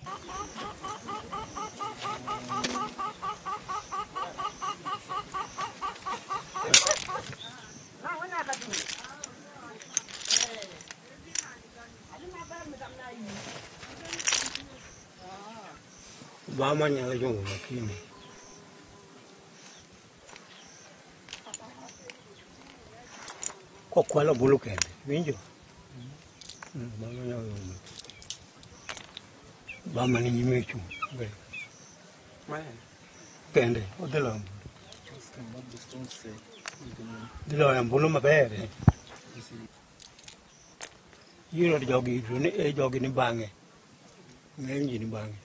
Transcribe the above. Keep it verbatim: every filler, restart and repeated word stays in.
Bama nyala yung makini. Ko kwala bulu kende, winjo. Bama nyala yung. Bama ni nyimechu. Kende, o delo. Delo yang bulu mabere. Yiro jogi, e jogi ni bange. Ngenji ni bange.